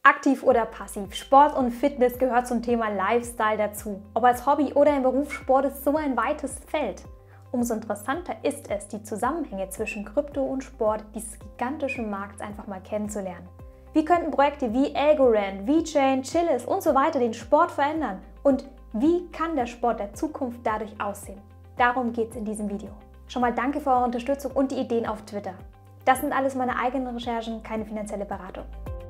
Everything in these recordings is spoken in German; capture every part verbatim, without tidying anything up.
Aktiv oder passiv, Sport und Fitness gehört zum Thema Lifestyle dazu. Ob als Hobby oder im Beruf, Sport ist so ein weites Feld. Umso interessanter ist es, die Zusammenhänge zwischen Krypto und Sport dieses gigantischen Markts einfach mal kennenzulernen. Wie könnten Projekte wie Algorand, VeChain, Chiliz und so weiter den Sport verändern? Und wie kann der Sport der Zukunft dadurch aussehen? Darum geht es in diesem Video. Schon mal danke für eure Unterstützung und die Ideen auf Twitter. Das sind alles meine eigenen Recherchen, keine finanzielle Beratung.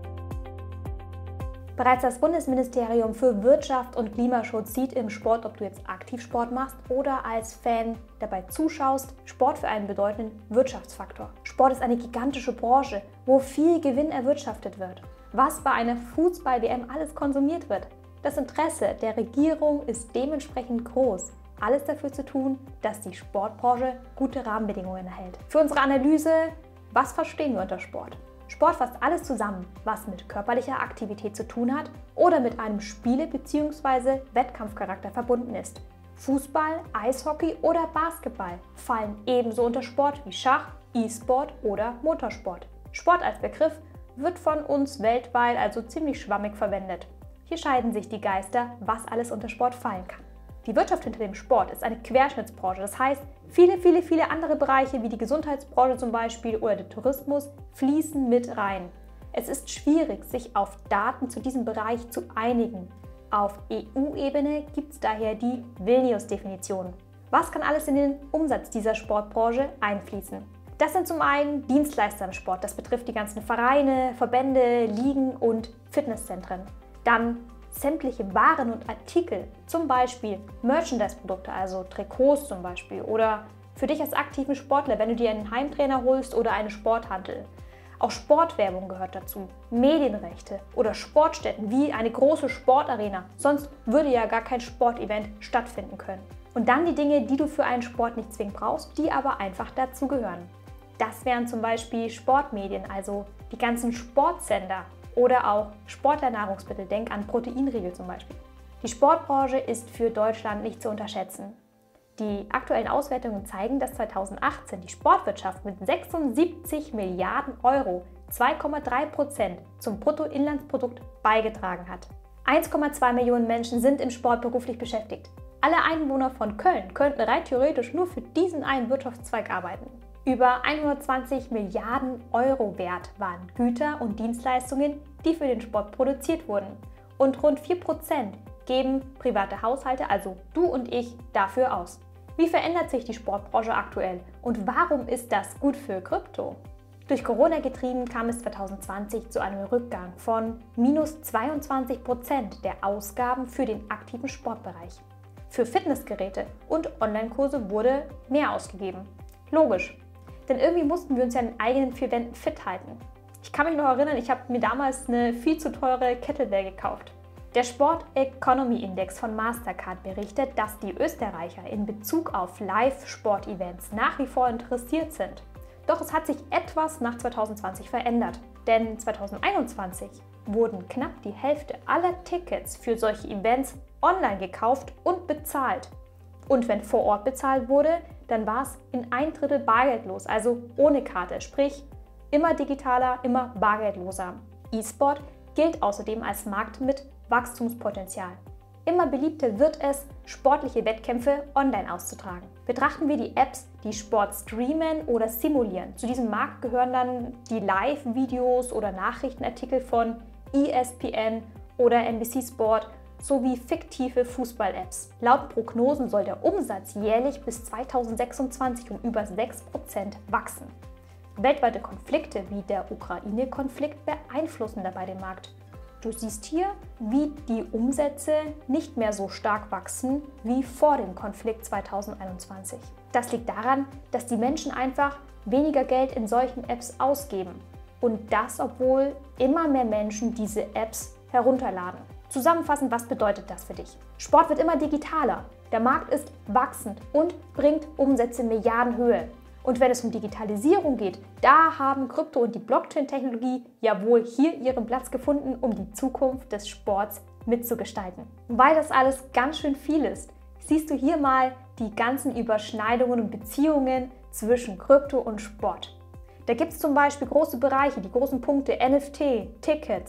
Bereits das Bundesministerium für Wirtschaft und Klimaschutz sieht im Sport, ob du jetzt aktiv Sport machst oder als Fan dabei zuschaust, Sport für einen bedeutenden Wirtschaftsfaktor. Sport ist eine gigantische Branche, wo viel Gewinn erwirtschaftet wird. Was bei einer Fußball-W M alles konsumiert wird. Das Interesse der Regierung ist dementsprechend groß, alles dafür zu tun, dass die Sportbranche gute Rahmenbedingungen erhält. Für unsere Analyse, was verstehen wir unter Sport? Sport fasst alles zusammen, was mit körperlicher Aktivität zu tun hat oder mit einem Spiele- bzw. Wettkampfcharakter verbunden ist. Fußball, Eishockey oder Basketball fallen ebenso unter Sport wie Schach, E-Sport oder Motorsport. Sport als Begriff wird von uns weltweit also ziemlich schwammig verwendet. Hier scheiden sich die Geister, was alles unter Sport fallen kann. Die Wirtschaft hinter dem Sport ist eine Querschnittsbranche, das heißt, viele, viele, viele andere Bereiche wie die Gesundheitsbranche zum Beispiel oder der Tourismus fließen mit rein. Es ist schwierig, sich auf Daten zu diesem Bereich zu einigen. Auf E U-Ebene gibt es daher die Vilnius-Definition. Was kann alles in den Umsatz dieser Sportbranche einfließen? Das sind zum einen Dienstleister im Sport, das betrifft die ganzen Vereine, Verbände, Ligen und Fitnesszentren. Dann sämtliche Waren und Artikel, zum Beispiel Merchandise-Produkte, also Trikots zum Beispiel, oder für dich als aktiven Sportler, wenn du dir einen Heimtrainer holst oder eine Sporthantel. Auch Sportwerbung gehört dazu, Medienrechte oder Sportstätten wie eine große Sportarena, sonst würde ja gar kein Sportevent stattfinden können. Und dann die Dinge, die du für einen Sport nicht zwingend brauchst, die aber einfach dazu gehören. Das wären zum Beispiel Sportmedien, also die ganzen Sportsender, oder auch Sportlernahrungsmittel, denk an Proteinriegel zum Beispiel. Die Sportbranche ist für Deutschland nicht zu unterschätzen. Die aktuellen Auswertungen zeigen, dass zweitausendachtzehn die Sportwirtschaft mit sechsundsiebzig Milliarden Euro zwei Komma drei Prozent zum Bruttoinlandsprodukt beigetragen hat. eins Komma zwei Millionen Menschen sind im Sport beruflich beschäftigt. Alle Einwohner von Köln könnten rein theoretisch nur für diesen einen Wirtschaftszweig arbeiten. Über hundertzwanzig Milliarden Euro wert waren Güter und Dienstleistungen, die für den Sport produziert wurden. Und rund vier Prozent geben private Haushalte, also du und ich, dafür aus. Wie verändert sich die Sportbranche aktuell und warum ist das gut für Krypto? Durch Corona getrieben kam es zweitausendzwanzig zu einem Rückgang von minus zweiundzwanzig Prozent der Ausgaben für den aktiven Sportbereich. Für Fitnessgeräte und Online-Kurse wurde mehr ausgegeben. Logisch. Denn irgendwie mussten wir uns ja in den eigenen vier Wänden fit halten. Ich kann mich noch erinnern, ich habe mir damals eine viel zu teure Kettlebell gekauft. Der Sport Economy Index von Mastercard berichtet, dass die Österreicher in Bezug auf Live-Sport-Events nach wie vor interessiert sind. Doch es hat sich etwas nach zweitausendzwanzig verändert. Denn zweitausendeinundzwanzig wurden knapp die Hälfte aller Tickets für solche Events online gekauft und bezahlt. Und wenn vor Ort bezahlt wurde, dann war es in ein Drittel bargeldlos, also ohne Karte, sprich immer digitaler, immer bargeldloser. E-Sport gilt außerdem als Markt mit Wachstumspotenzial. Immer beliebter wird es, sportliche Wettkämpfe online auszutragen. Betrachten wir die Apps, die Sport streamen oder simulieren. Zu diesem Markt gehören dann die Live-Videos oder Nachrichtenartikel von E S P N oder N B C Sport, sowie fiktive Fußball-Apps. Laut Prognosen soll der Umsatz jährlich bis zweitausendsechsundzwanzig um über sechs Prozent wachsen. Weltweite Konflikte wie der Ukraine-Konflikt beeinflussen dabei den Markt. Du siehst hier, wie die Umsätze nicht mehr so stark wachsen wie vor dem Konflikt zweitausendeinundzwanzig. Das liegt daran, dass die Menschen einfach weniger Geld in solchen Apps ausgeben. Und das, obwohl immer mehr Menschen diese Apps herunterladen. Zusammenfassend, was bedeutet das für dich? Sport wird immer digitaler, der Markt ist wachsend und bringt Umsätze in Milliardenhöhe. Und wenn es um Digitalisierung geht, da haben Krypto und die Blockchain-Technologie ja wohl hier ihren Platz gefunden, um die Zukunft des Sports mitzugestalten. Weil das alles ganz schön viel ist, siehst du hier mal die ganzen Überschneidungen und Beziehungen zwischen Krypto und Sport. Da gibt es zum Beispiel große Bereiche, die großen Punkte N F T, Tickets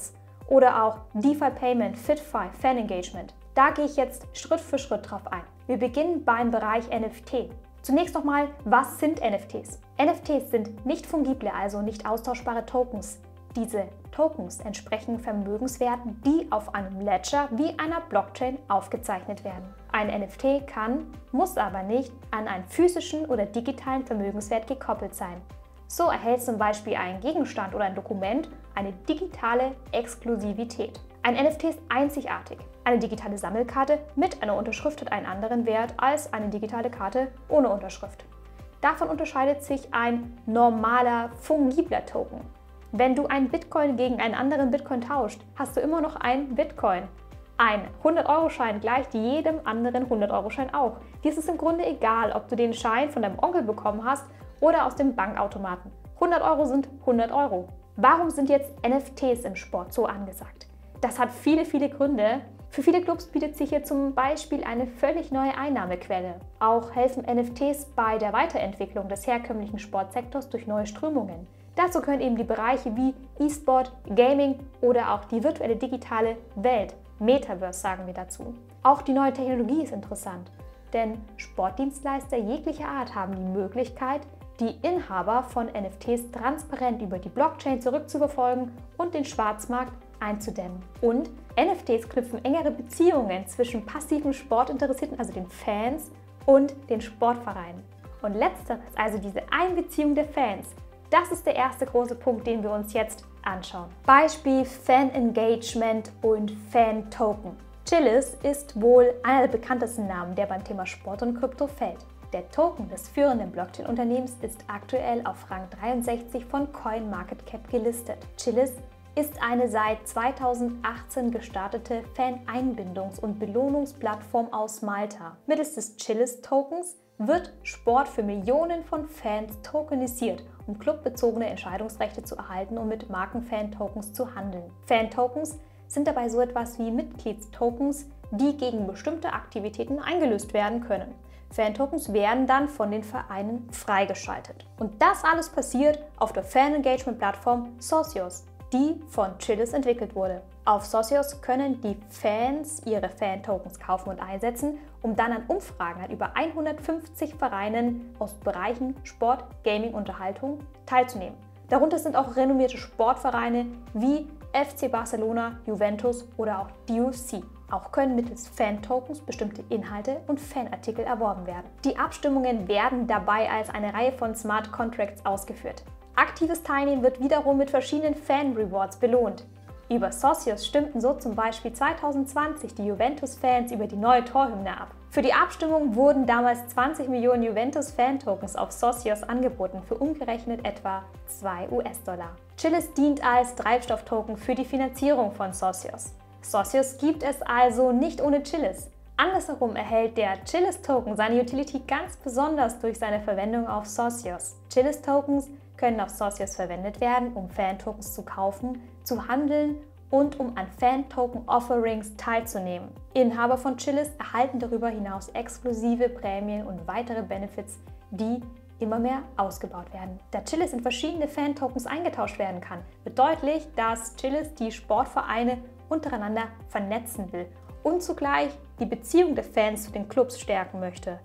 oder auch DeFi Payment, FitFi, Fan Engagement. Da gehe ich jetzt Schritt für Schritt drauf ein. Wir beginnen beim Bereich N F T. Zunächst nochmal, was sind N F Ts? N F Ts sind nicht fungible, also nicht austauschbare Tokens. Diese Tokens entsprechen Vermögenswerten, die auf einem Ledger wie einer Blockchain aufgezeichnet werden. Ein N F T kann, muss aber nicht an einen physischen oder digitalen Vermögenswert gekoppelt sein. So erhält zum Beispiel ein Gegenstand oder ein Dokument eine digitale Exklusivität. Ein N F T ist einzigartig. Eine digitale Sammelkarte mit einer Unterschrift hat einen anderen Wert als eine digitale Karte ohne Unterschrift. Davon unterscheidet sich ein normaler, fungibler Token. Wenn du einen Bitcoin gegen einen anderen Bitcoin tauscht, hast du immer noch einen Bitcoin. Ein hundert-Euro-Schein gleicht jedem anderen hundert-Euro-Schein auch. Dir ist es im Grunde egal, ob du den Schein von deinem Onkel bekommen hast oder aus dem Bankautomaten. hundert Euro sind hundert Euro. Warum sind jetzt N F Ts im Sport so angesagt? Das hat viele, viele Gründe. Für viele Clubs bietet sich hier zum Beispiel eine völlig neue Einnahmequelle. Auch helfen N F Ts bei der Weiterentwicklung des herkömmlichen Sportsektors durch neue Strömungen. Dazu gehören eben die Bereiche wie E-Sport, Gaming oder auch die virtuelle digitale Welt. Metaverse sagen wir dazu. Auch die neue Technologie ist interessant, denn Sportdienstleister jeglicher Art haben die Möglichkeit, die Inhaber von N F Ts transparent über die Blockchain zurückzuverfolgen und den Schwarzmarkt einzudämmen. Und N F Ts knüpfen engere Beziehungen zwischen passiven Sportinteressierten, also den Fans, und den Sportvereinen. Und letzteres, also diese Einbeziehung der Fans, das ist der erste große Punkt, den wir uns jetzt anschauen. Beispiel Fan Engagement und Fan Token. Chiliz ist wohl einer der bekanntesten Namen, der beim Thema Sport und Krypto fällt. Der Token des führenden Blockchain-Unternehmens ist aktuell auf Rang dreiundsechzig von CoinMarketCap gelistet. Chiliz ist eine seit zweitausendachtzehn gestartete Fan-Einbindungs- und Belohnungsplattform aus Malta. Mittels des Chiliz-Tokens wird Sport für Millionen von Fans tokenisiert, um clubbezogene Entscheidungsrechte zu erhalten und mit Marken-Fan-Tokens zu handeln. Fan-Tokens sind dabei so etwas wie Mitgliedstokens, die gegen bestimmte Aktivitäten eingelöst werden können. Fan-Tokens werden dann von den Vereinen freigeschaltet. Und das alles passiert auf der Fan-Engagement-Plattform Socios, die von Chiliz entwickelt wurde. Auf Socios können die Fans ihre Fan-Tokens kaufen und einsetzen, um dann an Umfragen an über hundertfünfzig Vereinen aus Bereichen Sport, Gaming, Unterhaltung teilzunehmen. Darunter sind auch renommierte Sportvereine wie F C Barcelona, Juventus oder auch D U C. Auch können mittels Fan-Tokens bestimmte Inhalte und Fanartikel erworben werden. Die Abstimmungen werden dabei als eine Reihe von Smart Contracts ausgeführt. Aktives Teilnehmen wird wiederum mit verschiedenen Fan-Rewards belohnt. Über Socios stimmten so zum Beispiel zweitausendzwanzig die Juventus-Fans über die neue Torhymne ab. Für die Abstimmung wurden damals zwanzig Millionen Juventus-Fan-Tokens auf Socios angeboten, für umgerechnet etwa zwei US-Dollar. Chiliz dient als Treibstofftoken für die Finanzierung von Socios. Socios gibt es also nicht ohne Chiliz. Andersherum erhält der Chiliz-Token seine Utility ganz besonders durch seine Verwendung auf Socios. Chiliz-Tokens können auf Socios verwendet werden, um Fan-Tokens zu kaufen, zu handeln und um an Fan-Token-Offerings teilzunehmen. Inhaber von Chiliz erhalten darüber hinaus exklusive Prämien und weitere Benefits, die immer mehr ausgebaut werden. Da Chiliz in verschiedene Fan-Tokens eingetauscht werden kann, wird deutlich, dass Chiliz die Sportvereine untereinander vernetzen will und zugleich die Beziehung der Fans zu den Clubs stärken möchte.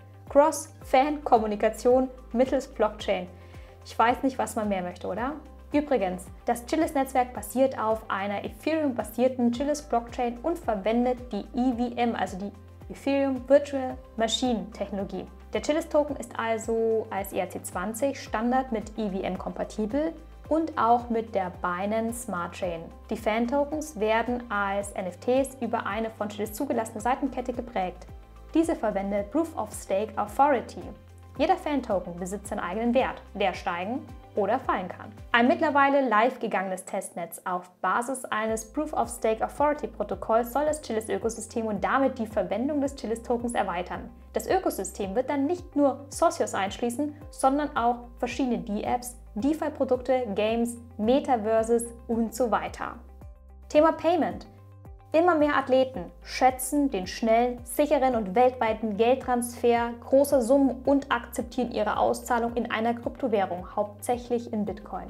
Cross-Fan-Kommunikation mittels Blockchain. Ich weiß nicht, was man mehr möchte, oder? Übrigens, das Chiliz-Netzwerk basiert auf einer Ethereum-basierten Chiliz-Blockchain und verwendet die E V M, also die Ethereum Virtual Machine Technologie. Der Chiliz-Token ist also als E R C zwanzig Standard mit E V M kompatibel und auch mit der Binance Smart Chain. Die Fan-Tokens werden als N F Ts über eine von Chiliz zugelassene Seitenkette geprägt. Diese verwendet Proof of Stake Authority. Jeder Fan-Token besitzt seinen eigenen Wert, der steigen oder fallen kann. Ein mittlerweile live gegangenes Testnetz auf Basis eines Proof of Stake Authority Protokolls soll das Chiliz-Ökosystem und damit die Verwendung des Chiliz-Tokens erweitern. Das Ökosystem wird dann nicht nur Socios einschließen, sondern auch verschiedene D-Apps, DeFi-Produkte, Games, Metaverses und so weiter. Thema Payment. Immer mehr Athleten schätzen den schnellen, sicheren und weltweiten Geldtransfer großer Summen und akzeptieren ihre Auszahlung in einer Kryptowährung, hauptsächlich in Bitcoin.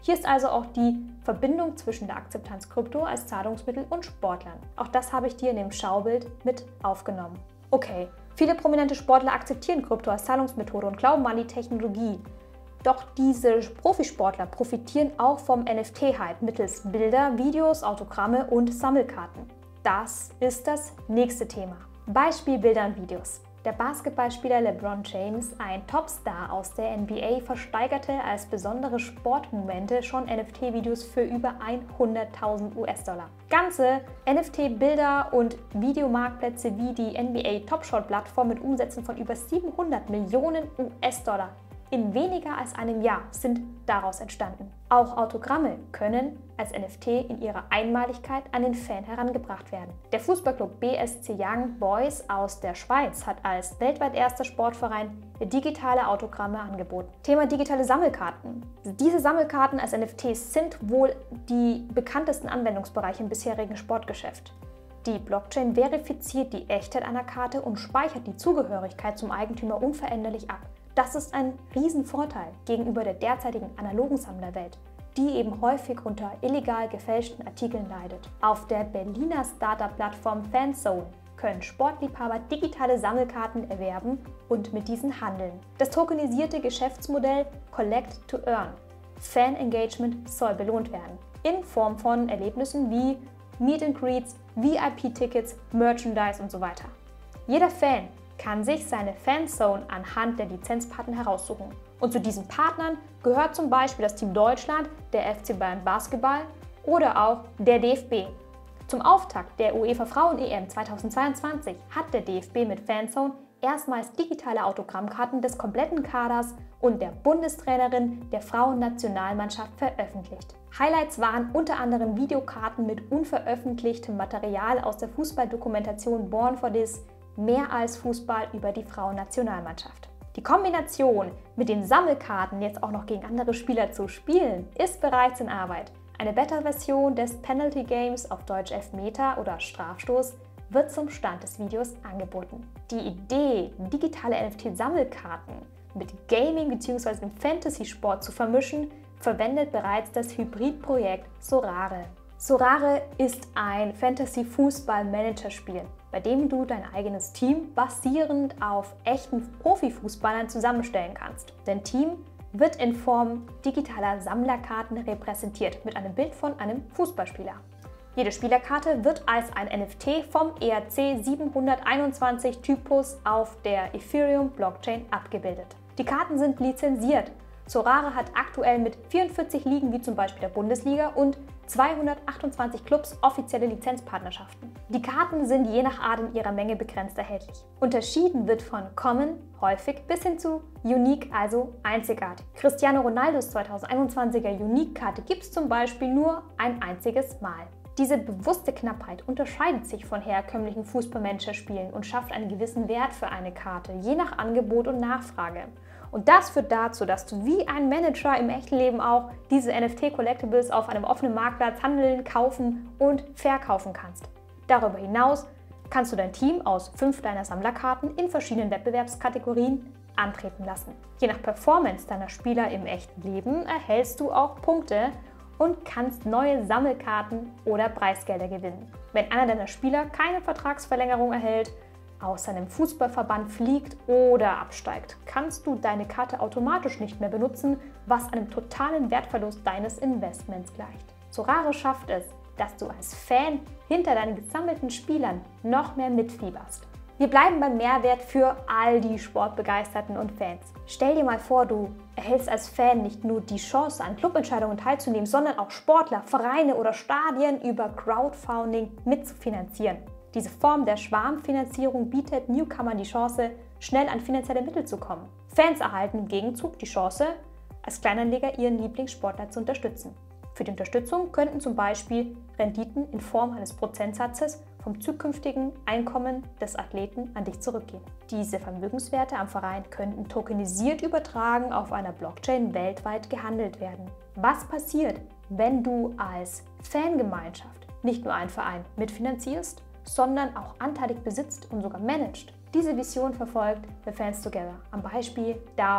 Hier ist also auch die Verbindung zwischen der Akzeptanz Krypto als Zahlungsmittel und Sportlern. Auch das habe ich dir in dem Schaubild mit aufgenommen. Okay, viele prominente Sportler akzeptieren Krypto als Zahlungsmethode und glauben an die Technologie. Doch diese Profisportler profitieren auch vom N F T-Hype mittels Bilder, Videos, Autogramme und Sammelkarten. Das ist das nächste Thema. Beispiel Bilder und Videos. Der Basketballspieler LeBron James, ein Topstar aus der N B A, versteigerte als besondere Sportmomente schon N F T-Videos für über hunderttausend U S-Dollar. Ganze N F T-Bilder und Videomarktplätze wie die N B A Top Shot-Plattform mit Umsätzen von über siebenhundert Millionen U S-Dollar in weniger als einem Jahr sind daraus entstanden. Auch Autogramme können als N F T in ihrer Einmaligkeit an den Fan herangebracht werden. Der Fußballclub B S C Young Boys aus der Schweiz hat als weltweit erster Sportverein digitale Autogramme angeboten. Thema digitale Sammelkarten. Diese Sammelkarten als N F Ts sind wohl die bekanntesten Anwendungsbereiche im bisherigen Sportgeschäft. Die Blockchain verifiziert die Echtheit einer Karte und speichert die Zugehörigkeit zum Eigentümer unveränderlich ab. Das ist ein Riesenvorteil gegenüber der derzeitigen analogen Sammlerwelt, die eben häufig unter illegal gefälschten Artikeln leidet. Auf der Berliner Startup-Plattform Fanzone können Sportliebhaber digitale Sammelkarten erwerben und mit diesen handeln. Das tokenisierte Geschäftsmodell Collect to Earn. Fan-Engagement soll belohnt werden, in Form von Erlebnissen wie Meet and Greets, V I P-Tickets, Merchandise und so weiter. Jeder Fan kann sich seine Fanzone anhand der Lizenzpartner heraussuchen. Und zu diesen Partnern gehört zum Beispiel das Team Deutschland, der F C Bayern Basketball oder auch der D F B. Zum Auftakt der UEFA Frauen-E M zweitausendzweiundzwanzig hat der D F B mit Fanzone erstmals digitale Autogrammkarten des kompletten Kaders und der Bundestrainerin der Frauennationalmannschaft veröffentlicht. Highlights waren unter anderem Videokarten mit unveröffentlichtem Material aus der Fußballdokumentation Born for This, mehr als Fußball über die Frauennationalmannschaft. Die Kombination mit den Sammelkarten jetzt auch noch gegen andere Spieler zu spielen, ist bereits in Arbeit. Eine Beta-Version des Penalty Games, auf Deutsch Elfmeter oder Strafstoß, wird zum Stand des Videos angeboten. Die Idee, digitale N F T-Sammelkarten mit Gaming bzw. dem Fantasy-Sport zu vermischen, verwendet bereits das Hybridprojekt Sorare. Sorare ist ein Fantasy-Fußball-Manager-Spiel, bei dem du dein eigenes Team basierend auf echten Profifußballern zusammenstellen kannst. Dein Team wird in Form digitaler Sammlerkarten repräsentiert mit einem Bild von einem Fußballspieler. Jede Spielerkarte wird als ein N F T vom E R C siebenhunderteinundzwanzig Typus auf der Ethereum-Blockchain abgebildet. Die Karten sind lizenziert. Sorare hat aktuell mit vierundvierzig Ligen wie zum Beispiel der Bundesliga und zweihundertachtundzwanzig Clubs offizielle Lizenzpartnerschaften. Die Karten sind je nach Art in ihrer Menge begrenzt erhältlich. Unterschieden wird von Common, häufig, bis hin zu Unique, also einzigartig. Cristiano Ronaldos zweitausendeinundzwanziger Unique-Karte gibt es zum Beispiel nur ein einziges Mal. Diese bewusste Knappheit unterscheidet sich von herkömmlichen Fußballmanager-Spielen und schafft einen gewissen Wert für eine Karte, je nach Angebot und Nachfrage. Und das führt dazu, dass du wie ein Manager im echten Leben auch diese N F T-Collectibles auf einem offenen Marktplatz handeln, kaufen und verkaufen kannst. Darüber hinaus kannst du dein Team aus fünf deiner Sammlerkarten in verschiedenen Wettbewerbskategorien antreten lassen. Je nach Performance deiner Spieler im echten Leben erhältst du auch Punkte und kannst neue Sammelkarten oder Preisgelder gewinnen. Wenn einer deiner Spieler keine Vertragsverlängerung erhält, aus seinem Fußballverband fliegt oder absteigt, kannst du deine Karte automatisch nicht mehr benutzen, was einem totalen Wertverlust deines Investments gleicht. Sorare schafft es, dass du als Fan hinter deinen gesammelten Spielern noch mehr mitfieberst. Wir bleiben beim Mehrwert für all die Sportbegeisterten und Fans. Stell dir mal vor, du erhältst als Fan nicht nur die Chance, an Clubentscheidungen teilzunehmen, sondern auch Sportler, Vereine oder Stadien über Crowdfunding mitzufinanzieren. Diese Form der Schwarmfinanzierung bietet Newcomern die Chance, schnell an finanzielle Mittel zu kommen. Fans erhalten im Gegenzug die Chance, als Kleinanleger ihren Lieblingssportler zu unterstützen. Für die Unterstützung könnten zum Beispiel Renditen in Form eines Prozentsatzes vom zukünftigen Einkommen des Athleten an dich zurückgehen. Diese Vermögenswerte am Verein könnten tokenisiert übertragen auf einer Blockchain weltweit gehandelt werden. Was passiert, wenn du als Fangemeinschaft nicht nur einen Verein mitfinanzierst, sondern auch anteilig besitzt und sogar managt? Diese Vision verfolgt The Fans Together am Beispiel D A O.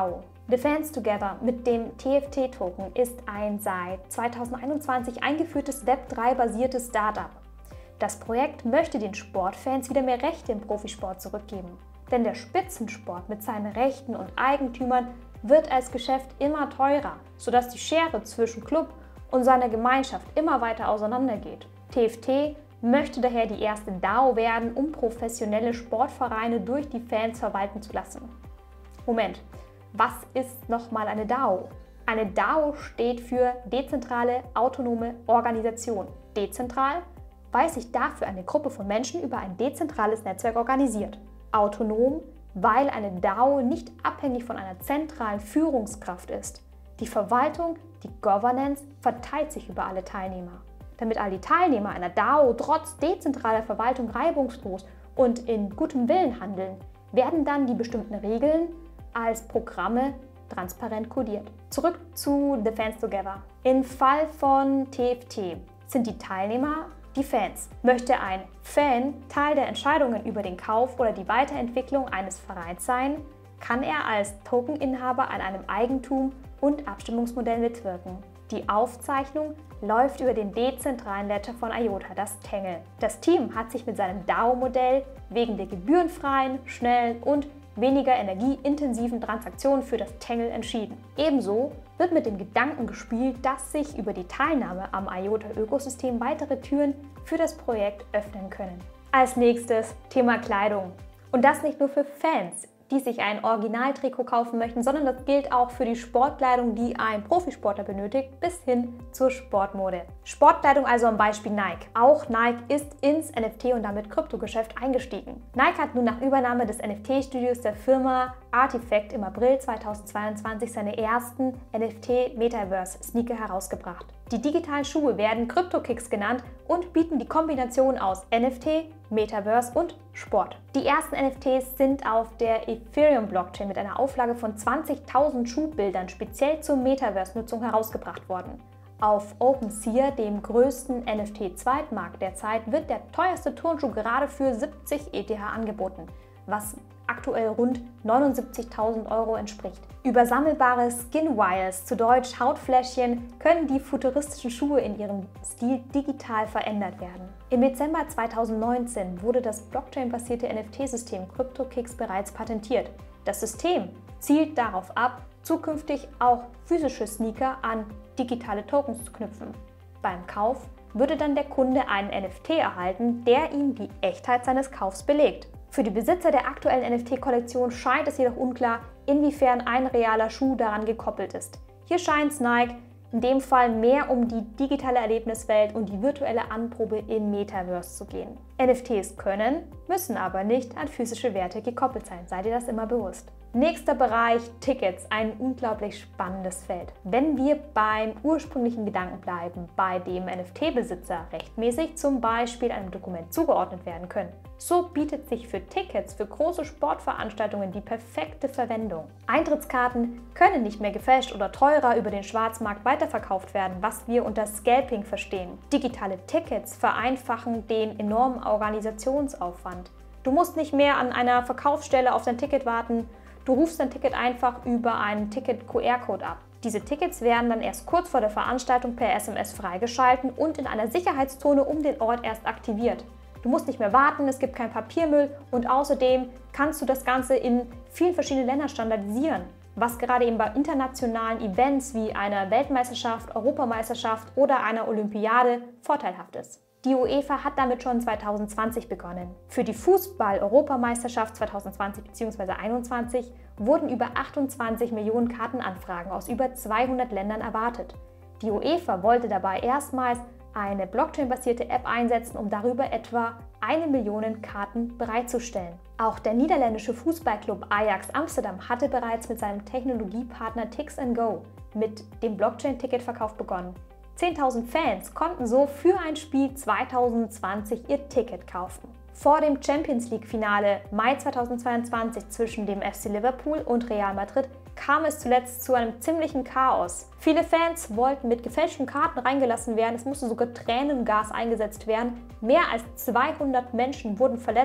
The Fans Together mit dem T F T-Token ist ein seit zweitausendeinundzwanzig eingeführtes Web drei basiertes Startup. Das Projekt möchte den Sportfans wieder mehr Rechte im Profisport zurückgeben. Denn der Spitzensport mit seinen Rechten und Eigentümern wird als Geschäft immer teurer, sodass die Schere zwischen Club und seiner Gemeinschaft immer weiter auseinandergeht. T F T möchte daher die erste DAO werden, um professionelle Sportvereine durch die Fans verwalten zu lassen. Moment, was ist nochmal eine DAO? Eine DAO steht für dezentrale autonome Organisation. Dezentral, weil sich dafür eine Gruppe von Menschen über ein dezentrales Netzwerk organisiert. Autonom, weil eine DAO nicht abhängig von einer zentralen Führungskraft ist. Die Verwaltung, die Governance, verteilt sich über alle Teilnehmer. Damit all die Teilnehmer einer DAO trotz dezentraler Verwaltung reibungslos und in gutem Willen handeln, werden dann die bestimmten Regeln als Programme transparent kodiert. Zurück zu The Fans Together. Im Fall von T F T sind die Teilnehmer die Fans. Möchte ein Fan Teil der Entscheidungen über den Kauf oder die Weiterentwicklung eines Vereins sein, kann er als Tokeninhaber an einem Eigentum- und Abstimmungsmodell mitwirken. Die Aufzeichnung läuft über den dezentralen Ledger von IOTA, das Tangle. Das Team hat sich mit seinem DAO-Modell wegen der gebührenfreien, schnellen und weniger energieintensiven Transaktionen für das Tangle entschieden. Ebenso wird mit dem Gedanken gespielt, dass sich über die Teilnahme am IOTA-Ökosystem weitere Türen für das Projekt öffnen können. Als nächstes Thema Kleidung. Und das nicht nur für Fans, die sich ein Originaltrikot kaufen möchten, sondern das gilt auch für die Sportkleidung, die ein Profisportler benötigt, bis hin zur Sportmode. Sportkleidung also am Beispiel Nike. Auch Nike ist ins N F T und damit Kryptogeschäft eingestiegen. Nike hat nun nach Übernahme des N F T-Studios der Firma Artifact im April zweitausendzweiundzwanzig seine ersten N F T-Metaverse-Sneaker herausgebracht. Die digitalen Schuhe werden CryptoKicks genannt und bieten die Kombination aus N F T, Metaverse und Sport. Die ersten N F Ts sind auf der Ethereum-Blockchain mit einer Auflage von zwanzigtausend Schuhbildern speziell zur Metaverse-Nutzung herausgebracht worden. Auf OpenSea, dem größten N F T-Zweitmarkt der Zeit, wird der teuerste Turnschuh gerade für siebzig E T H angeboten, was aktuell rund neunundsiebzigtausend Euro entspricht. Über sammelbare Skin-Vials, zu Deutsch Hautfläschchen, können die futuristischen Schuhe in ihrem Stil digital verändert werden. Im Dezember zweitausendneunzehn wurde das Blockchain-basierte N F T-System CryptoKicks bereits patentiert. Das System zielt darauf ab, zukünftig auch physische Sneaker an digitale Tokens zu knüpfen. Beim Kauf würde dann der Kunde einen N F T erhalten, der ihm die Echtheit seines Kaufs belegt. Für die Besitzer der aktuellen N F T-Kollektion scheint es jedoch unklar, inwiefern ein realer Schuh daran gekoppelt ist. Hier scheint es Nike in dem Fall mehr um die digitale Erlebniswelt und die virtuelle Anprobe im Metaverse zu gehen. N F Ts können, müssen aber nicht an physische Werte gekoppelt sein, seid ihr das immer bewusst. Nächster Bereich, Tickets, ein unglaublich spannendes Feld. Wenn wir beim ursprünglichen Gedanken bleiben, bei dem N F T-Besitzer rechtmäßig zum Beispiel einem Dokument zugeordnet werden können, so bietet sich für Tickets für große Sportveranstaltungen die perfekte Verwendung. Eintrittskarten können nicht mehr gefälscht oder teurer über den Schwarzmarkt weiterverkauft werden, was wir unter Scalping verstehen. Digitale Tickets vereinfachen den enormen Organisationsaufwand. Du musst nicht mehr an einer Verkaufsstelle auf dein Ticket warten. Du rufst dein Ticket einfach über einen Ticket-Q R-Code ab. Diese Tickets werden dann erst kurz vor der Veranstaltung per S M S freigeschalten und in einer Sicherheitszone um den Ort erst aktiviert. Du musst nicht mehr warten, es gibt keinen Papiermüll und außerdem kannst du das Ganze in vielen verschiedenen Ländern standardisieren, was gerade eben bei internationalen Events wie einer Weltmeisterschaft, Europameisterschaft oder einer Olympiade vorteilhaft ist. Die UEFA hat damit schon zweitausendzwanzig begonnen. Für die Fußball-Europameisterschaft zweitausendzwanzig bzw. einundzwanzig wurden über achtundzwanzig Millionen Kartenanfragen aus über zweihundert Ländern erwartet. Die UEFA wollte dabei erstmals eine Blockchain-basierte App einsetzen, um darüber etwa eine Million Karten bereitzustellen. Auch der niederländische Fußballclub Ajax Amsterdam hatte bereits mit seinem Technologiepartner Tix and Go mit dem Blockchain-Ticketverkauf begonnen. zehntausend Fans konnten so für ein Spiel zweitausendzwanzig ihr Ticket kaufen. Vor dem Champions League-Finale Mai zweitausendzweiundzwanzig zwischen dem F C Liverpool und Real Madrid kam es zuletzt zu einem ziemlichen Chaos. Viele Fans wollten mit gefälschten Karten reingelassen werden, es musste sogar Tränengas eingesetzt werden. Mehr als zweihundert Menschen wurden verletzt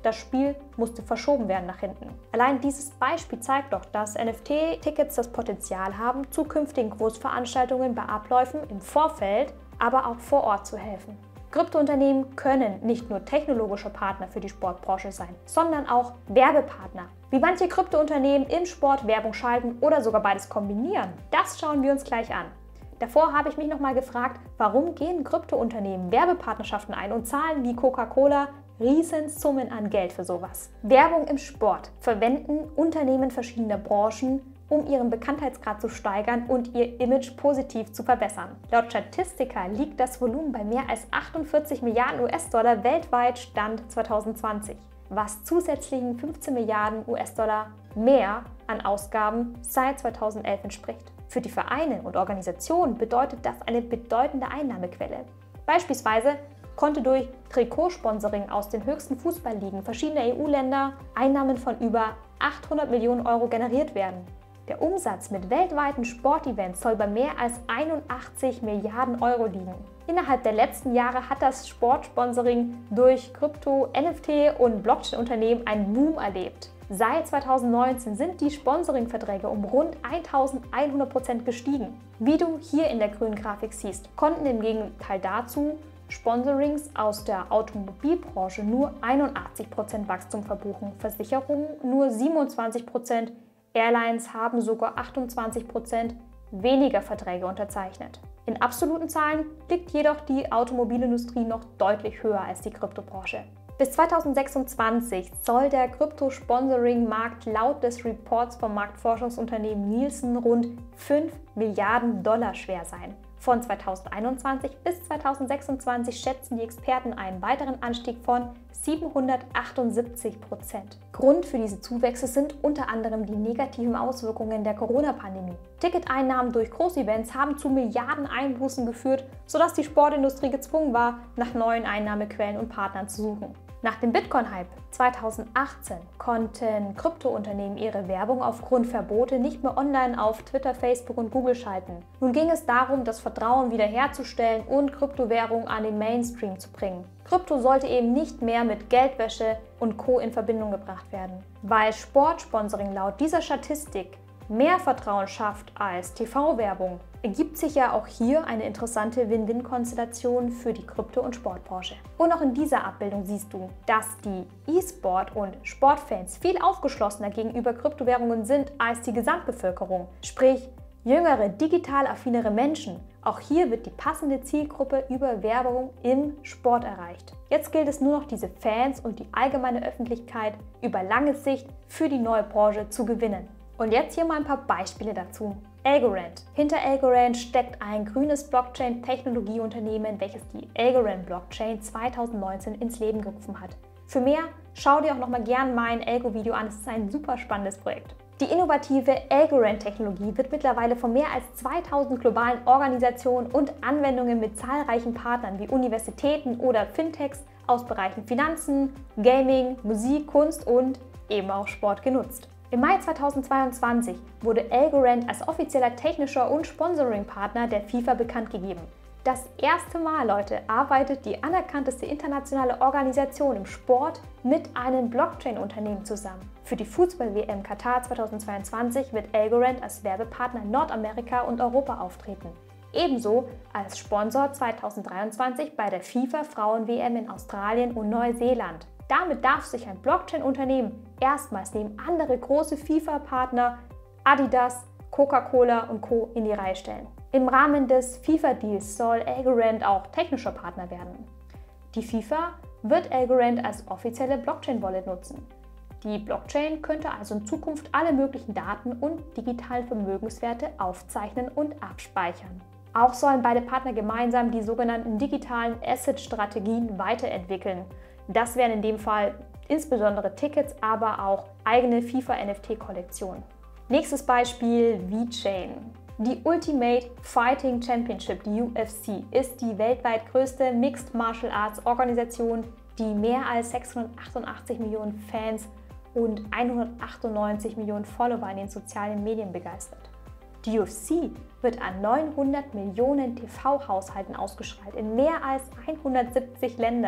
das Spiel musste verschoben werden nach hinten. Allein dieses Beispiel zeigt doch, dass N F T-Tickets das Potenzial haben, zukünftigen Großveranstaltungen bei Abläufen im Vorfeld, aber auch vor Ort zu helfen. Kryptounternehmen können nicht nur technologische Partner für die Sportbranche sein, sondern auch Werbepartner. Wie manche Kryptounternehmen im Sport Werbung schalten oder sogar beides kombinieren, das schauen wir uns gleich an. Davor habe ich mich nochmal gefragt, warum gehen Kryptounternehmen Werbepartnerschaften ein und zahlen wie Coca-Cola Riesensummen an Geld für sowas. Werbung im Sport verwenden Unternehmen verschiedener Branchen, um ihren Bekanntheitsgrad zu steigern und ihr Image positiv zu verbessern. Laut Statistica liegt das Volumen bei mehr als achtundvierzig Milliarden U S-Dollar weltweit Stand zweitausendzwanzig, was zusätzlichen fünfzehn Milliarden U S-Dollar mehr an Ausgaben seit zweitausendelf entspricht. Für die Vereine und Organisationen bedeutet das eine bedeutende Einnahmequelle. Beispielsweise konnte durch Trikotsponsoring aus den höchsten Fußballligen verschiedener E U-Länder Einnahmen von über achthundert Millionen Euro generiert werden. Der Umsatz mit weltweiten Sportevents soll bei mehr als einundachtzig Milliarden Euro liegen. Innerhalb der letzten Jahre hat das Sportsponsoring durch Krypto-, N F T- und Blockchain-Unternehmen einen Boom erlebt. Seit zweitausendneunzehn sind die Sponsoringverträge um rund eintausendeinhundert Prozent gestiegen. Wie du hier in der grünen Grafik siehst, konnten im Gegenteil dazu Sponsorings aus der Automobilbranche nur einundachtzig Prozent Wachstum verbuchen, Versicherungen nur siebenundzwanzig Prozent, Airlines haben sogar achtundzwanzig Prozent weniger Verträge unterzeichnet. In absoluten Zahlen liegt jedoch die Automobilindustrie noch deutlich höher als die Kryptobranche. Bis zweitausendsechsundzwanzig soll der Krypto-Sponsoring-Markt laut des Reports vom Marktforschungsunternehmen Nielsen rund fünf Milliarden Dollar schwer sein. Von zweitausendeinundzwanzig bis zweitausendsechsundzwanzig schätzen die Experten einen weiteren Anstieg von siebenhundertachtundsiebzig Prozent. Grund für diese Zuwächse sind unter anderem die negativen Auswirkungen der Corona-Pandemie. Ticketeinnahmen durch Großevents haben zu Milliarden-Einbußen geführt, sodass die Sportindustrie gezwungen war, nach neuen Einnahmequellen und Partnern zu suchen. Nach dem Bitcoin-Hype zweitausendachtzehn konnten Kryptounternehmen ihre Werbung aufgrund Verbote nicht mehr online auf Twitter, Facebook und Google schalten. Nun ging es darum, das Vertrauen wiederherzustellen und Kryptowährungen an den Mainstream zu bringen. Krypto sollte eben nicht mehr mit Geldwäsche und Co. in Verbindung gebracht werden. Weil Sportsponsoring laut dieser Statistik mehr Vertrauen schafft als T V-Werbung, ergibt sich ja auch hier eine interessante Win-Win-Konstellation für die Krypto- und Sportbranche. Und auch in dieser Abbildung siehst du, dass die E-Sport- und Sportfans viel aufgeschlossener gegenüber Kryptowährungen sind als die Gesamtbevölkerung, sprich jüngere, digital affinere Menschen. Auch hier wird die passende Zielgruppe über Werbung im Sport erreicht. Jetzt gilt es nur noch, diese Fans und die allgemeine Öffentlichkeit über lange Sicht für die neue Branche zu gewinnen. Und jetzt hier mal ein paar Beispiele dazu. Algorand. Hinter Algorand steckt ein grünes Blockchain-Technologieunternehmen, welches die Algorand-Blockchain zweitausendneunzehn ins Leben gerufen hat. Für mehr schau dir auch nochmal gern mein Algo-Video an, es ist ein super spannendes Projekt. Die innovative Algorand-Technologie wird mittlerweile von mehr als zweitausend globalen Organisationen und Anwendungen mit zahlreichen Partnern wie Universitäten oder Fintechs aus Bereichen Finanzen, Gaming, Musik, Kunst und eben auch Sport genutzt. Im Mai zweitausendzweiundzwanzig wurde Algorand als offizieller technischer und Sponsoring-Partner der FIFA bekannt gegeben. Das erste Mal, Leute, arbeitet die anerkannteste internationale Organisation im Sport mit einem Blockchain-Unternehmen zusammen. Für die Fußball-W M Katar zweitausendzweiundzwanzig wird Algorand als Werbepartner in Nordamerika und Europa auftreten. Ebenso als Sponsor zweitausenddreiundzwanzig bei der FIFA-Frauen-W M in Australien und Neuseeland. Damit darf sich ein Blockchain-Unternehmen erstmals neben andere große FIFA-Partner Adidas, Coca-Cola und Co. in die Reihe stellen. Im Rahmen des FIFA-Deals soll Algorand auch technischer Partner werden. Die FIFA wird Algorand als offizielle Blockchain-Wallet nutzen. Die Blockchain könnte also in Zukunft alle möglichen Daten und digitalen Vermögenswerte aufzeichnen und abspeichern. Auch sollen beide Partner gemeinsam die sogenannten digitalen Asset-Strategien weiterentwickeln. Das wären in dem Fall insbesondere Tickets, aber auch eigene FIFA-N F T-Kollektionen. Nächstes Beispiel: V-Chain. Die Ultimate Fighting Championship, die U F C, ist die weltweit größte Mixed Martial Arts Organisation, die mehr als sechshundertachtundachtzig Millionen Fans und hundertachtundneunzig Millionen Follower in den sozialen Medien begeistert. Die U F C wird an neunhundert Millionen T V-Haushalten ausgestrahlt in mehr als hundertsiebzig Ländern.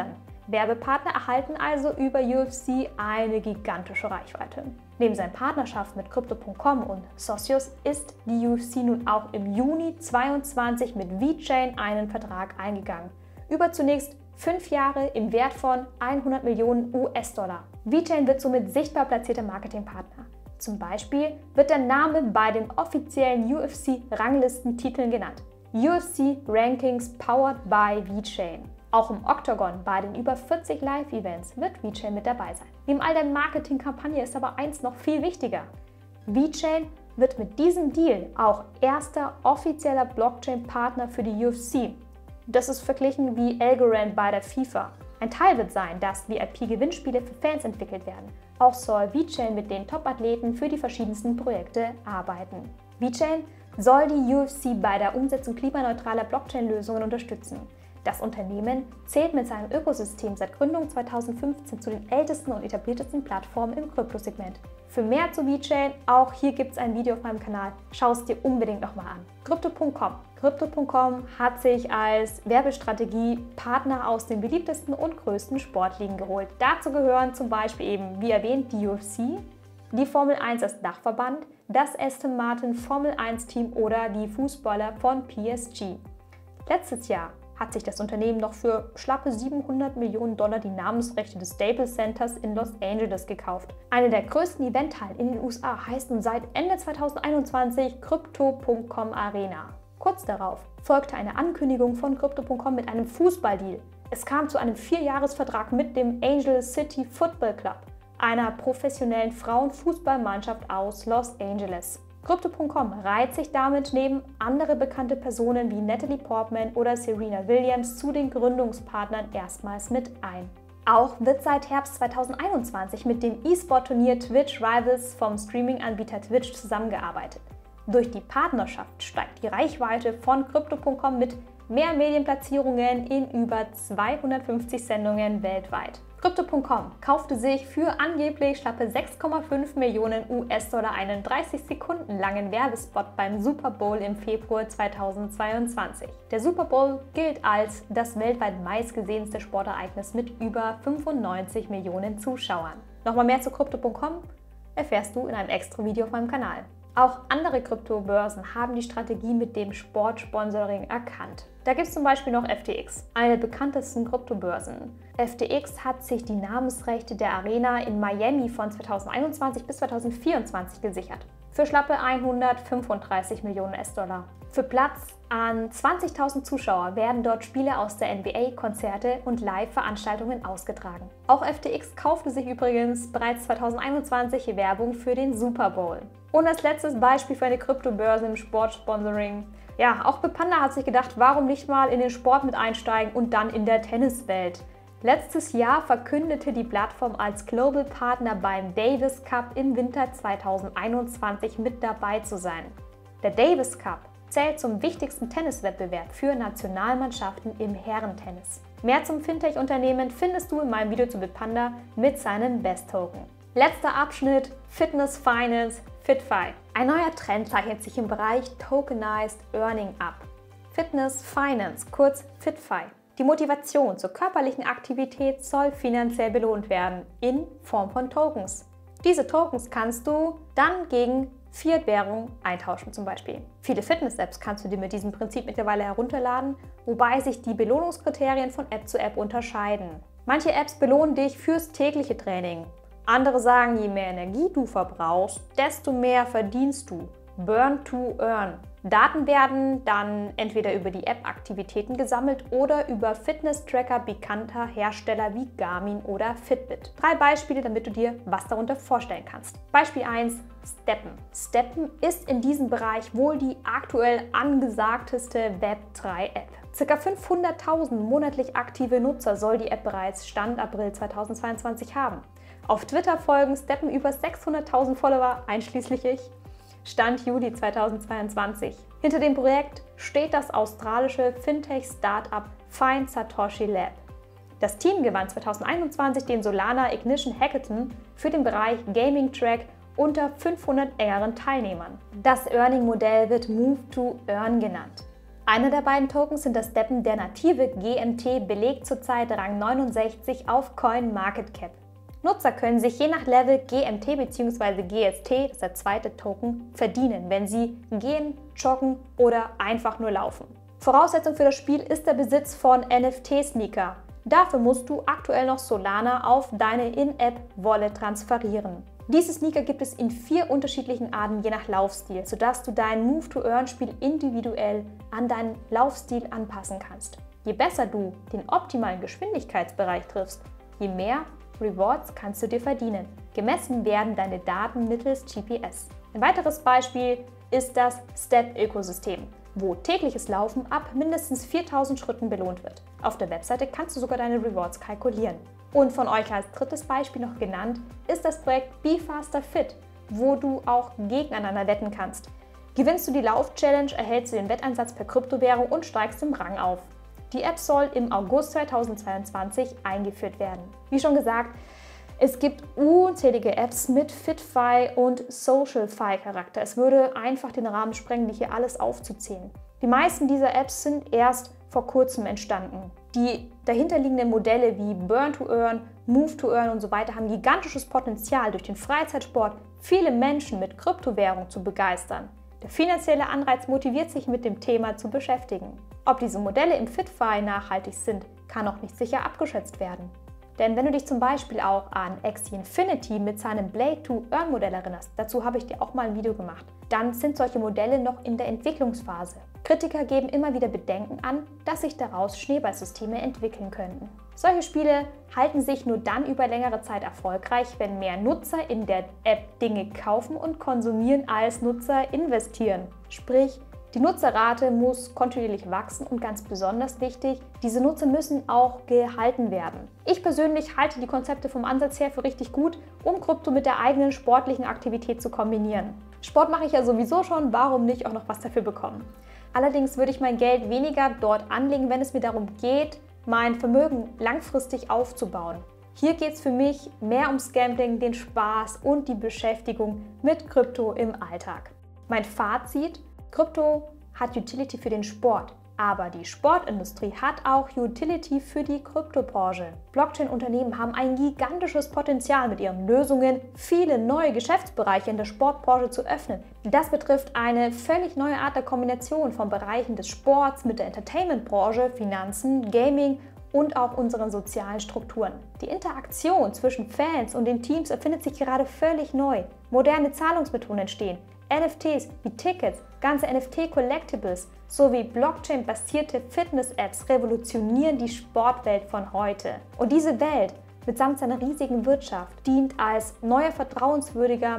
Werbepartner erhalten also über U F C eine gigantische Reichweite. Neben seiner Partnerschaft mit Crypto Punkt com und Socios ist die U F C nun auch im Juni zweitausendzweiundzwanzig mit VeChain einen Vertrag eingegangen. Über zunächst fünf Jahre im Wert von hundert Millionen U S-Dollar. VeChain wird somit sichtbar platzierter Marketingpartner. Zum Beispiel wird der Name bei den offiziellen U F C-Ranglistentiteln genannt. U F C Rankings powered by VeChain. Auch im Octagon bei den über vierzig Live-Events wird VeChain mit dabei sein. Neben all der Marketingkampagne ist aber eins noch viel wichtiger. VeChain wird mit diesem Deal auch erster offizieller Blockchain-Partner für die U F C. Das ist verglichen wie Algorand bei der FIFA. Ein Teil wird sein, dass V I P-Gewinnspiele für Fans entwickelt werden. Auch soll VeChain mit den Top-Athleten für die verschiedensten Projekte arbeiten. VeChain soll die U F C bei der Umsetzung klimaneutraler Blockchain-Lösungen unterstützen. Das Unternehmen zählt mit seinem Ökosystem seit Gründung zweitausendfünfzehn zu den ältesten und etabliertesten Plattformen im Kryptosegment. Für mehr zu VeChain, auch hier gibt es ein Video auf meinem Kanal, schau es dir unbedingt nochmal an. Crypto Punkt com. Crypto Punkt com hat sich als Werbestrategie Partner aus den beliebtesten und größten Sportligen geholt. Dazu gehören zum Beispiel eben, wie erwähnt, die U F C, die Formel eins als Dachverband, das Aston Martin Formel eins Team oder die Fußballer von P S G. Letztes Jahr hat sich das Unternehmen noch für schlappe siebenhundert Millionen Dollar die Namensrechte des Staples Centers in Los Angeles gekauft. Eine der größten Eventhallen in den U S A heißt nun seit Ende zweitausendeinundzwanzig Crypto Punkt com Arena. Kurz darauf folgte eine Ankündigung von Crypto Punkt com mit einem Fußballdeal. Es kam zu einem Vierjahresvertrag mit dem Angel City Football Club, einer professionellen Frauenfußballmannschaft aus Los Angeles. Crypto Punkt com reiht sich damit neben andere bekannte Personen wie Natalie Portman oder Serena Williams zu den Gründungspartnern erstmals mit ein. Auch wird seit Herbst zweitausendeinundzwanzig mit dem E-Sport-Turnier Twitch Rivals vom Streaming-Anbieter Twitch zusammengearbeitet. Durch die Partnerschaft steigt die Reichweite von Crypto Punkt com mit mehr Medienplatzierungen in über zweihundertfünfzig Sendungen weltweit. Crypto Punkt com kaufte sich für angeblich schlappe sechs Komma fünf Millionen U S-Dollar einen dreißig Sekunden langen Werbespot beim Super Bowl im Februar zweitausendzweiundzwanzig. Der Super Bowl gilt als das weltweit meistgesehenste Sportereignis mit über fünfundneunzig Millionen Zuschauern. Nochmal mehr zu Crypto Punkt com erfährst du in einem extra Video auf meinem Kanal. Auch andere Kryptobörsen haben die Strategie mit dem Sportsponsoring erkannt. Da gibt es zum Beispiel noch F T X, eine der bekanntesten Kryptobörsen. F T X hat sich die Namensrechte der Arena in Miami von zweitausendeinundzwanzig bis zweitausendvierundzwanzig gesichert. Für schlappe hundertfünfunddreißig Millionen U S-Dollar. Für Platz an zwanzigtausend Zuschauer werden dort Spiele aus der N B A, Konzerte und Live-Veranstaltungen ausgetragen. Auch F T X kaufte sich übrigens bereits zweitausendeinundzwanzig Werbung für den Super Bowl. Und als letztes Beispiel für eine Kryptobörse im Sportsponsoring. Ja, auch Bitpanda hat sich gedacht, warum nicht mal in den Sport mit einsteigen und dann in der Tenniswelt. Letztes Jahr verkündete die Plattform als Global Partner beim Davis Cup im Winter zweitausendeinundzwanzig mit dabei zu sein. Der Davis Cup zählt zum wichtigsten Tenniswettbewerb für Nationalmannschaften im Herrentennis. Mehr zum Fintech-Unternehmen findest du in meinem Video zu Bitpanda mit seinen Best-Token. Letzter Abschnitt: Fitness Finance, FitFi. Ein neuer Trend zeichnet sich im Bereich Tokenized Earning ab. Fitness Finance, kurz FitFi. Die Motivation zur körperlichen Aktivität soll finanziell belohnt werden, in Form von Tokens. Diese Tokens kannst du dann gegen Fiat-Währung eintauschen zum Beispiel. Viele Fitness-Apps kannst du dir mit diesem Prinzip mittlerweile herunterladen, wobei sich die Belohnungskriterien von App zu App unterscheiden. Manche Apps belohnen dich fürs tägliche Training. Andere sagen, je mehr Energie du verbrauchst, desto mehr verdienst du. Burn to Earn. Daten werden dann entweder über die App-Aktivitäten gesammelt oder über Fitness-Tracker bekannter Hersteller wie Garmin oder Fitbit. Drei Beispiele, damit du dir was darunter vorstellen kannst. Beispiel eins: Steppen. Steppen ist in diesem Bereich wohl die aktuell angesagteste Web drei App. Circa fünfhunderttausend monatlich aktive Nutzer soll die App bereits Stand April zweitausendzweiundzwanzig haben. Auf Twitter folgen Steppen über sechshunderttausend Follower, einschließlich ich. Stand Juli zweitausendzweiundzwanzig. Hinter dem Projekt steht das australische Fintech-Startup Find Satoshi Lab. Das Team gewann zweitausendeinundzwanzig den Solana Ignition Hackathon für den Bereich Gaming Track unter fünfhundert engeren Teilnehmern. Das Earning-Modell wird Move to Earn genannt. Einer der beiden Tokens sind das Steppen, der native G M T belegt zurzeit Rang neunundsechzig auf CoinMarketCap. Nutzer können sich je nach Level G M T bzw. G S T, das ist der zweite Token, verdienen, wenn sie gehen, joggen oder einfach nur laufen. Voraussetzung für das Spiel ist der Besitz von N F T-Sneaker. Dafür musst du aktuell noch Solana auf deine In-App-Wallet transferieren. Diese Sneaker gibt es in vier unterschiedlichen Arten je nach Laufstil, sodass du dein Move-to-Earn-Spiel individuell an deinen Laufstil anpassen kannst. Je besser du den optimalen Geschwindigkeitsbereich triffst, je mehr Rewards kannst du dir verdienen. Gemessen werden deine Daten mittels G P S. Ein weiteres Beispiel ist das Step-Ökosystem, wo tägliches Laufen ab mindestens viertausend Schritten belohnt wird. Auf der Webseite kannst du sogar deine Rewards kalkulieren. Und von euch als drittes Beispiel noch genannt ist das Projekt Be Faster Fit, wo du auch gegeneinander wetten kannst. Gewinnst du die Lauf-Challenge, erhältst du den Wetteinsatz per Kryptowährung und steigst im Rang auf. Die App soll im August zweitausendzweiundzwanzig eingeführt werden. Wie schon gesagt, es gibt unzählige Apps mit FitFi und SocialFi-Charakter. Es würde einfach den Rahmen sprengen, hier alles aufzuzählen. Die meisten dieser Apps sind erst vor kurzem entstanden. Die dahinterliegenden Modelle wie Burn to Earn, Move to Earn und so weiter haben gigantisches Potenzial, durch den Freizeitsport viele Menschen mit Kryptowährung zu begeistern. Der finanzielle Anreiz motiviert sich, mit dem Thema zu beschäftigen. Ob diese Modelle im FitFi nachhaltig sind, kann noch nicht sicher abgeschätzt werden. Denn wenn du dich zum Beispiel auch an Axie Infinity mit seinem Blade to Earn Modell erinnerst, dazu habe ich dir auch mal ein Video gemacht, dann sind solche Modelle noch in der Entwicklungsphase. Kritiker geben immer wieder Bedenken an, dass sich daraus Schneeballsysteme entwickeln könnten. Solche Spiele halten sich nur dann über längere Zeit erfolgreich, wenn mehr Nutzer in der App Dinge kaufen und konsumieren als Nutzer investieren. Sprich, die Nutzerrate muss kontinuierlich wachsen und ganz besonders wichtig, diese Nutzer müssen auch gehalten werden. Ich persönlich halte die Konzepte vom Ansatz her für richtig gut, um Krypto mit der eigenen sportlichen Aktivität zu kombinieren. Sport mache ich ja sowieso schon, warum nicht auch noch was dafür bekommen? Allerdings würde ich mein Geld weniger dort anlegen, wenn es mir darum geht, mein Vermögen langfristig aufzubauen. Hier geht es für mich mehr ums Gambling, den Spaß und die Beschäftigung mit Krypto im Alltag. Mein Fazit: Krypto hat Utility für den Sport, aber die Sportindustrie hat auch Utility für die Kryptobranche. Blockchain-Unternehmen haben ein gigantisches Potenzial, mit ihren Lösungen viele neue Geschäftsbereiche in der Sportbranche zu öffnen. Das betrifft eine völlig neue Art der Kombination von Bereichen des Sports mit der Entertainment-Branche, Finanzen, Gaming und auch unseren sozialen Strukturen. Die Interaktion zwischen Fans und den Teams erfindet sich gerade völlig neu. Moderne Zahlungsmethoden entstehen. N F Ts wie Tickets, ganze N F T-Collectibles sowie Blockchain-basierte Fitness-Apps revolutionieren die Sportwelt von heute. Und diese Welt mitsamt seiner riesigen Wirtschaft dient als neuer vertrauenswürdiger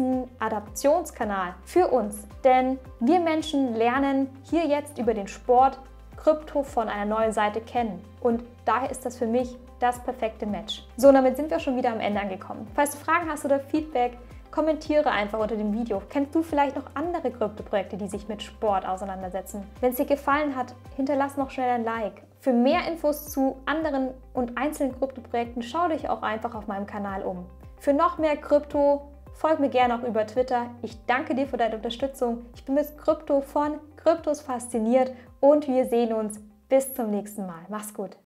Massenadaptionskanal für uns. Denn wir Menschen lernen hier jetzt über den Sport Krypto von einer neuen Seite kennen. Und daher ist das für mich das perfekte Match. So, damit sind wir schon wieder am Ende angekommen. Falls du Fragen hast oder Feedback, kommentiere einfach unter dem Video. Kennst du vielleicht noch andere Krypto-Projekte, die sich mit Sport auseinandersetzen? Wenn es dir gefallen hat, hinterlass noch schnell ein Like. Für mehr Infos zu anderen und einzelnen Krypto-Projekten schau dich auch einfach auf meinem Kanal um. Für noch mehr Krypto folg mir gerne auch über Twitter. Ich danke dir für deine Unterstützung. Ich bin mit Krypto von Kryptos fasziniert und wir sehen uns bis zum nächsten Mal. Mach's gut!